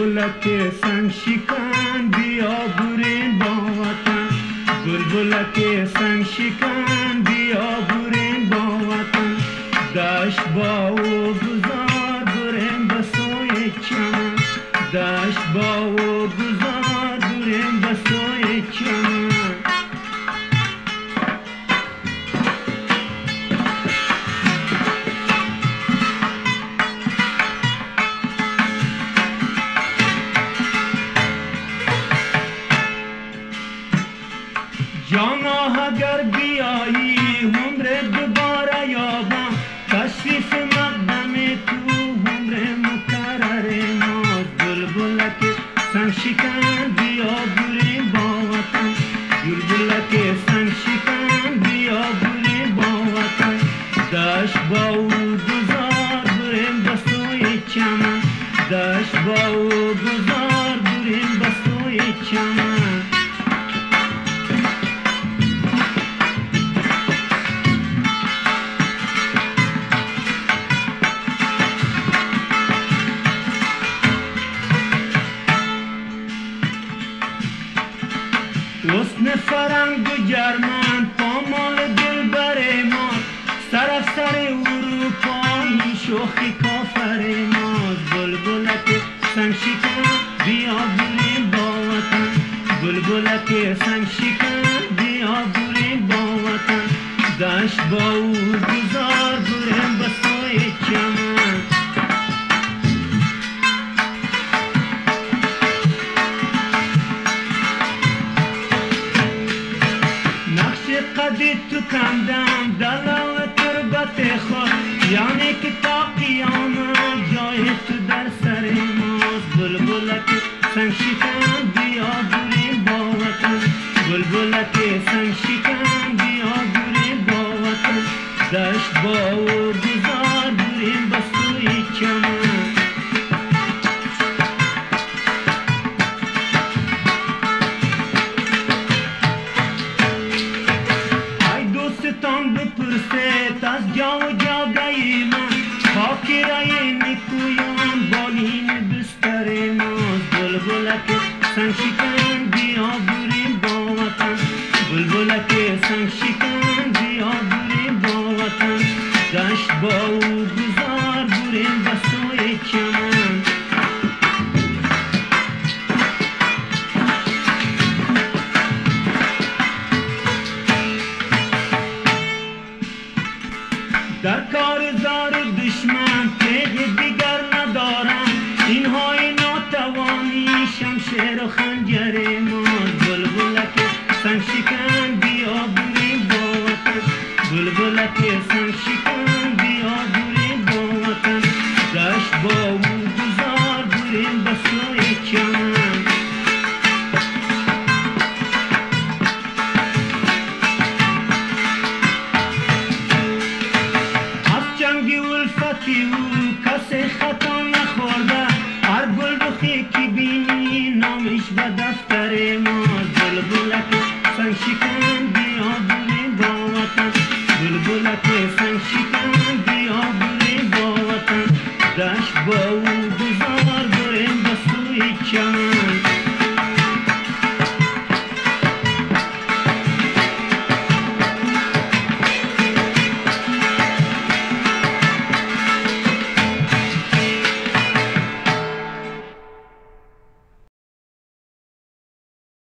بلبلک سنگشکن بیا بریم با وطن، بلبلک سنگشکن بیا بریم با وطن، دشت با و گذار بریم به سوی چمن، دشت با و گذار بریم به سوی چمن. جانا اگر بیایی عمر دوباره یابم، تشریف مقدم تو عمر مکرر ماست. بلبلک سنگشکن بیا بریم با وطن، بلبلک سنگشکن بیا بریم با وطن، دشت با او گذار بریم به سوی چمن، دشت با او گذار بریم به سوی چمن. حسن فرنگ و جرمن پامال دل بر ما، سراسر اروپایی شوخی کافر ما. بلبلک سنگشکن بیا بریم با وطن، بلبلک سنگشکن بیا بریم با وطن، دشت با او گذار بریم به سوی چمن. قدی تو کندم دلال تربت خود، یعنی که تا قیامت جای تو در سر ماست. بلبلک سنگشکن بیا بریم با وطن، بلبلک سنگشکن بیا بریم با وطن، دشت با او گذار بریم به سوی چمن. دوستان بپرسید از جا و جاگه من، خاکی رای نیکویان بالین بستر ماست. بلبلک سنگشکن بیا بریم با وطن، بلبلک سنگشکن بیا بریم با وطن، دشت با او گذار بریم به سوی چمن. در کار زار دشمن تیغ دیگر ندارم، اینهای ناتوانی شمشیر و خنجر ماست. بلبلک سنگشکن بیا بریم با وطن، بلبلک سنگشکن بیا بریم با وطن، دشت با او گذار بریم به سوی چمن. جنگی الفتی او کسی خطا نخورده، هر گل رخی که بینی نامش به دفتر ماست. بلبلک سنگشکن بیا بریم با وطن، بلبلک سنگشکن